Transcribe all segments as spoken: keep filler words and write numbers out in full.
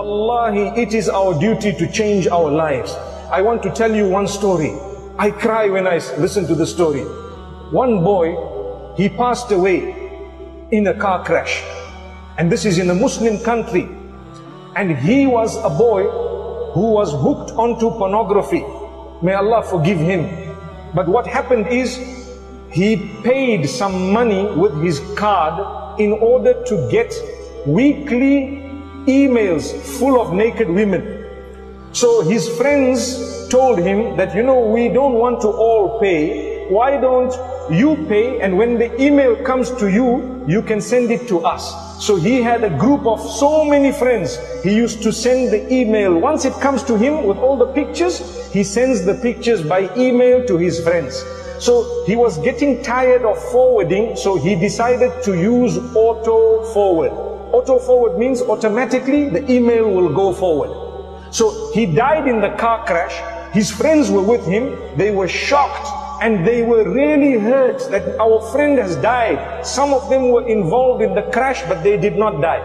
Wallahi, it is our duty to change our lives. I want to tell you one story. I cry when I listen to the story. One boy, he passed away in a car crash. And this is in a Muslim country. And he was a boy who was hooked onto pornography. May Allah forgive him. But what happened is, he paid some money with his card in order to get weekly emails full of naked women. So his friends told him that, you know, we don't want to all pay. Why don't you pay, and when the email comes to you, you can send it to us. So he had a group of so many friends. He used to send the email. Once it comes to him with all the pictures, he sends the pictures by email to his friends. So he was getting tired of forwarding, so he decided to use auto forward. Auto forward means automatically the email will go forward. So he died in the car crash. His friends were with him. They were shocked and they were really hurt that our friend has died. Some of them were involved in the crash, but they did not die.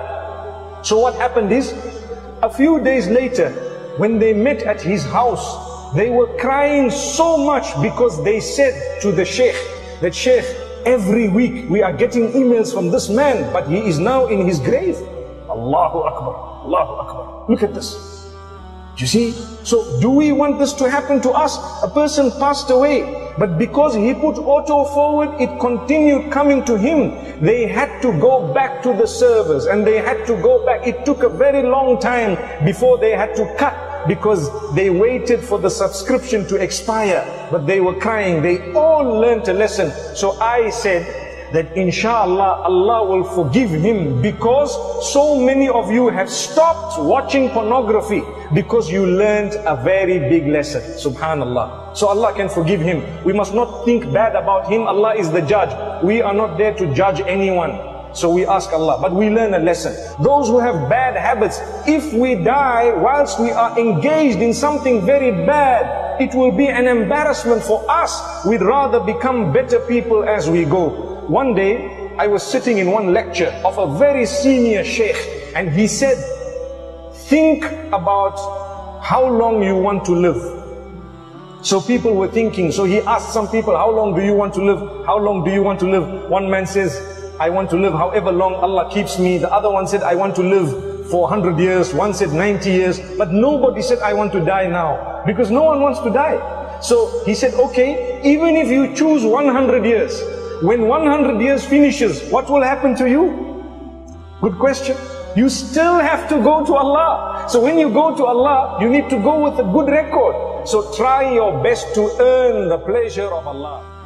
So what happened is, a few days later, when they met at his house, they were crying so much because they said to the sheikh that, Sheikh, every week we are getting emails from this man, but he is now in his grave. Allahu Akbar, Allahu Akbar. Look at this. You see? So do we want this to happen to us? A person passed away, but because he put auto forward, it continued coming to him. They had to go back to the servers and they had to go back. It took a very long time before they had to cut, because they waited for the subscription to expire. But they were crying. They all learned a lesson. So I said that inshallah Allah will forgive him, because so many of you have stopped watching pornography because you learned a very big lesson. Subhanallah. So Allah can forgive him. We must not think bad about him. Allah is the judge. We are not there to judge anyone. So we ask Allah, but we learn a lesson. Those who have bad habits, if we die whilst we are engaged in something very bad, it will be an embarrassment for us. We'd rather become better people as we go. One day, I was sitting in one lecture of a very senior sheikh, and he said, think about how long you want to live. So people were thinking, so he asked some people, how long do you want to live? How long do you want to live? One man says, I want to live however long Allah keeps me. The other one said, I want to live for one hundred years. One said ninety years. But nobody said, I want to die now, because no one wants to die. So he said, okay, even if you choose one hundred years, when one hundred years finishes, what will happen to you? Good question. You still have to go to Allah. So when you go to Allah, you need to go with a good record. So try your best to earn the pleasure of Allah.